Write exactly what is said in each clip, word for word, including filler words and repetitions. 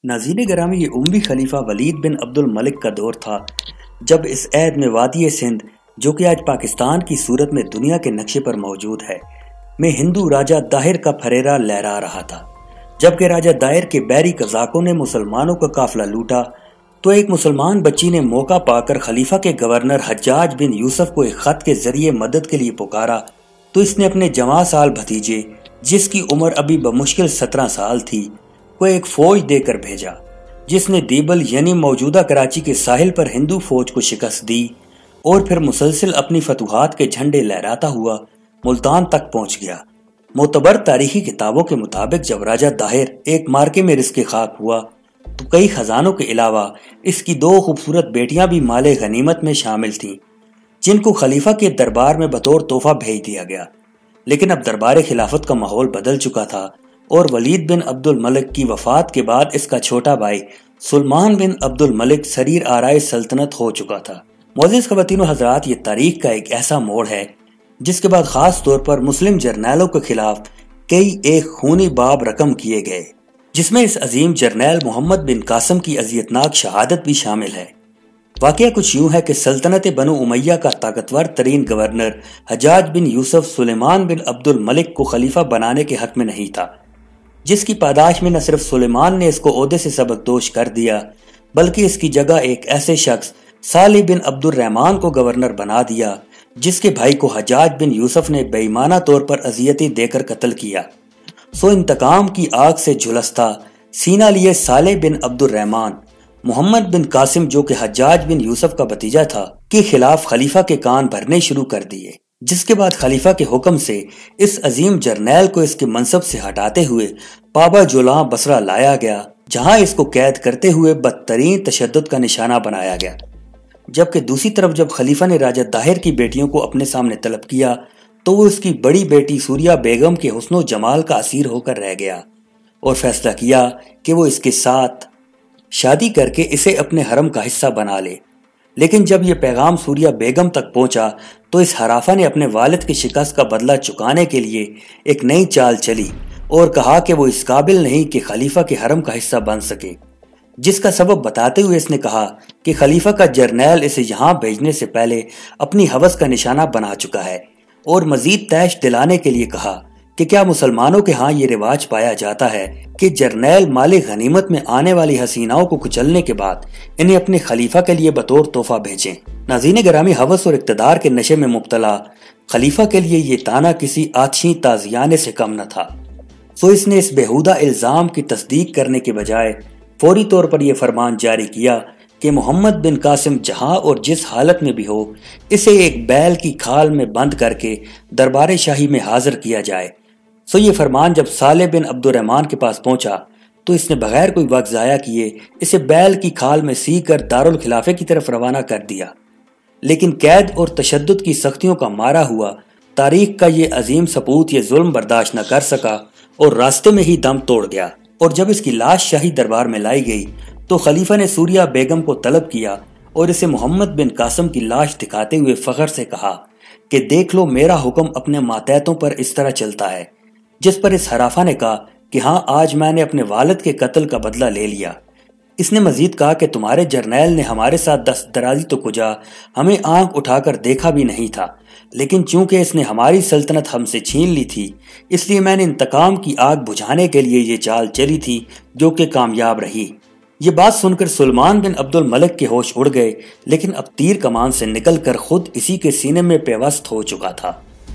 ناظرین گرامی، یہ اموی خلیفہ ولید بن عبد الملک کا دور تھا جب اس عہد میں وادی سندھ، جو کہ آج پاکستان کی صورت میں دنیا کے نقشے پر موجود ہے، میں ہندو راجہ داہر کا پھریرا لہرا رہا تھا۔ جبکہ راجہ داہر کے بیری قزاقوں نے مسلمانوں کا قافلہ لوٹا تو ایک مسلمان بچی نے موقع پا کر خلیفہ کے گورنر حجاج بن یوسف کو ایک خط کے ذریعے مدد کے لیے پکارا تو اس نے اپنے جوان سال بھتیجے، جس کی عمر ابھی بمشکل سترہ سال تھی، کو ایک فوج دے کر بھیجا، جس نے دیبل یعنی موجودہ کراچی کے ساحل پر ہندو فوج کو شکست دی اور پھر مسلسل اپنی فتوحات کے جھنڈے لہراتا ہوا ملتان تک پہنچ گیا۔ معتبر تاریخی کتابوں کے مطابق جب راجہ داہر ایک مارکے میں رزق خاک ہوا تو کئی خزانوں کے علاوہ اس کی دو خوبصورت بیٹیاں بھی مال غنیمت میں شامل تھیں، جن کو خلیفہ کے دربار میں بطور تحفہ بھیج دیا گیا۔ لیکن اب دربار خلافت کا ماحول بدل چکا تھا اور ولید بن عبد الملک کی وفات کے بعد اس کا چھوٹا بھائی سلمان بن عبد الملک سریر آرائے سلطنت ہو چکا تھا۔ معزز خواتین و حضرات، یہ تاریخ کا ایک ایسا موڑ ہے جس کے بعد خاص طور پر مسلم جرنیلوں کے خلاف کئی ایک خونی باب رقم کیے گئے، جس میں اس عظیم جرنیل محمد بن قاسم کی اذیتناک شہادت بھی شامل ہے۔ واقعہ کچھ یوں ہے کہ سلطنت بنو امیہ کا طاقتور ترین گورنر حجاج بن یوسف سلیمان بن عبد الملک کو خلیفہ بنانے کے حق میں نہیں تھا، جس کی پاداش میں نہ صرف سلیمان نے اس کو عہدے سے سبق دوش کر دیا بلکہ اس کی جگہ ایک ایسے شخص صالح بن عبد الرحمن کو گورنر بنا دیا جس کے بھائی کو حجاج بن یوسف نے بے ایمانہ طور پر اذیتیں دے کر قتل کیا۔ سو انتقام کی آگ سے جھلستا سینہ لیے صالح بن عبد الرحمن محمد بن قاسم، جو کہ حجاج بن یوسف کا بھتیجا تھا، کے خلاف خلیفہ کے کان بھرنے شروع کر دیے، جس کے بعد خلیفہ کے حکم سے اس عظیم جرنیل کو اس کے منصب سے ہٹاتے ہوئے پابا جولاں بصرہ لایا گیا، جہاں اس کو قید کرتے ہوئے بدترین تشدد کا نشانہ بنایا گیا۔ جبکہ دوسری طرف جب خلیفہ نے راجہ داہر کی بیٹیوں کو اپنے سامنے طلب کیا تو وہ اس کی بڑی بیٹی سوریہ بیگم کے حسن و جمال کا اسیر ہو کر رہ گیا اور فیصلہ کیا کہ وہ اس کے ساتھ شادی کر کے اسے اپنے حرم کا حصہ بنا لے۔ لیکن جب یہ پیغام سوریہ بیگم تک پہنچا تو اس حرافہ نے اپنے والد کی شکست کا بدلہ چکانے کے لیے ایک نئی چال چلی اور کہا کہ وہ اس قابل نہیں کہ خلیفہ کے حرم کا حصہ بن سکے، جس کا سبب بتاتے ہوئے اس نے کہا کہ خلیفہ کا جرنیل اسے یہاں بھیجنے سے پہلے اپنی ہوس کا نشانہ بنا چکا ہے، اور مزید تیش دلانے کے لیے کہا کہ کیا مسلمانوں کے ہاں یہ رواج پایا جاتا ہے کہ جرنیل مال غنیمت میں آنے والی حسیناؤں کو کچلنے کے بعد انہیں اپنے خلیفہ کے لیے بطور تحفہ بھیجیں۔ ناظرین گرامی، ہوس اور اقتدار کے نشے میں مبتلا خلیفہ کے لیے یہ تانا کسی آتشی تازیانے سے کم نہ تھا، سو اس نے اس بےہودہ الزام کی تصدیق کرنے کے بجائے فوری طور پر یہ فرمان جاری کیا کہ محمد بن قاسم جہاں اور جس حالت میں بھی ہو اسے ایک بیل کی کھال میں بند کر کے دربار شاہی میں حاضر کیا جائے۔ سو یہ فرمان جب صالح بن عبد الرحمن کے پاس پہنچا تو اس نے بغیر کوئی وقت ضائع کیے اسے بیل کی کھال میں سی کر دارالخلافے کی طرف روانہ کر دیا۔ لیکن قید اور تشدد کی سختیوں کا مارا ہوا تاریخ کا یہ عظیم سپوت یہ ظلم برداشت نہ کر سکا اور راستے میں ہی دم توڑ گیا، اور جب اس کی لاش شاہی دربار میں لائی گئی تو خلیفہ نے سوریہ بیگم کو طلب کیا اور اسے محمد بن قاسم کی لاش دکھاتے ہوئے فخر سے کہا کہ دیکھ لو، میرا حکم اپنے ماتحتوں پر اس طرح چلتا ہے، جس پر اس حرافہ نے کہا کہ ہاں، آج میں نے اپنے والد کے قتل کا بدلہ لے لیا۔ اس نے مزید کہا کہ تمہارے جرنیل نے ہمارے ساتھ دست درازی تو کجا، ہمیں آنکھ اٹھا کر دیکھا بھی نہیں تھا، لیکن چونکہ اس نے ہماری سلطنت ہم سے چھین لی تھی، اس لیے میں نے انتقام کی آگ بجھانے کے لیے یہ چال چلی تھی جو کہ کامیاب رہی۔ یہ بات سن کر سلمان بن عبد الملک کے ہوش اڑ گئے، لیکن اب تیر کمان سے نکل کر خود اسی کے سینے میں پیوست ہو چکا تھا۔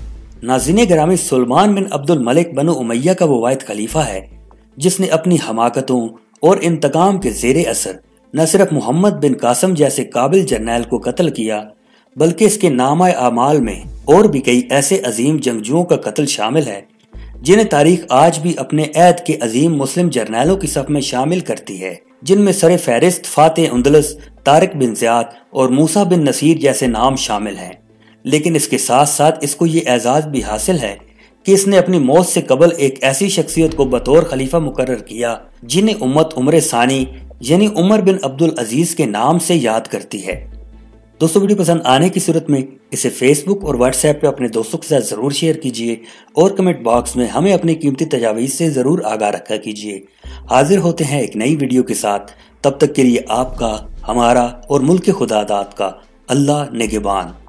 ناظرین گرامی، سلمان بن عبد الملک بنو امیہ کا وہ واحد خلیفہ ہے جس نے اپنی حماقتوں اور انتقام کے زیر اثر نہ صرف محمد بن قاسم جیسے قابل جرنیل کو قتل کیا بلکہ اس کے نامہ اعمال میں اور بھی کئی ایسے عظیم جنگجوؤں کا قتل شامل ہے جنہیں تاریخ آج بھی اپنے عہد کے عظیم مسلم جرنیلوں کی صف میں شامل کرتی ہے، جن میں سر فہرست فاتح اندلس، طارق بن زیاد اور موسیٰ بن نصیر جیسے نام شامل ہیں۔ لیکن اس کے ساتھ ساتھ اس کو یہ اعزاز بھی حاصل ہے کہ اس نے اپنی موت سے قبل ایک ایسی شخصیت کو بطور خلیفہ مقرر کیا جنہیں امت عمر ثانی یعنی عمر بن عبد العزیز کے نام سے یاد کرتی ہے۔ دوستو ویڈیو پسند آنے کی صورت میں اسے فیس بک اور واٹس ایپ پہ اپنے دوستوں کے ساتھ ضرور شیئر کیجئے اور کمنٹ باکس میں ہمیں اپنی قیمتی تجاویز سے ضرور آگاہ رکھا کیجئے۔ حاضر ہوتے ہیں ایک نئی ویڈیو کے ساتھ، تب تک کے لیے آپ کا، ہمارا اور ملک خدا داد کا اللہ نگہبان۔